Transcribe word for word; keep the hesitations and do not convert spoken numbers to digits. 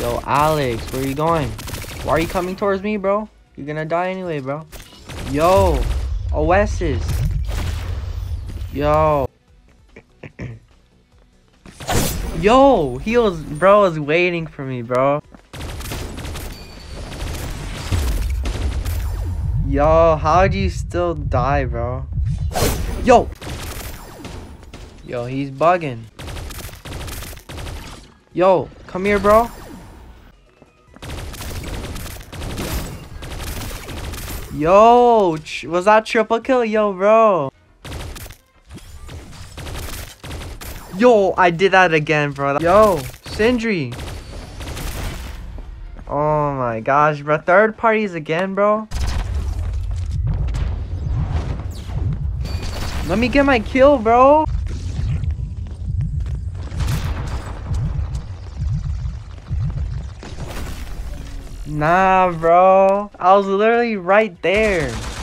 Yo, Alex, where are you going? Why are you coming towards me, bro? You're gonna die anyway, bro. Yo, Oasis. Yo. Yo, he was, bro, was waiting for me, bro. Yo, how'd you still die, bro? Yo! Yo, he's bugging. Yo, come here, bro. Yo, was that triple kill? Yo, bro. Yo, I did that again, bro. Yo, Sindri. Oh my gosh, bro. Third parties again, bro. Let me get my kill, bro. Nah, bro. I was literally right there.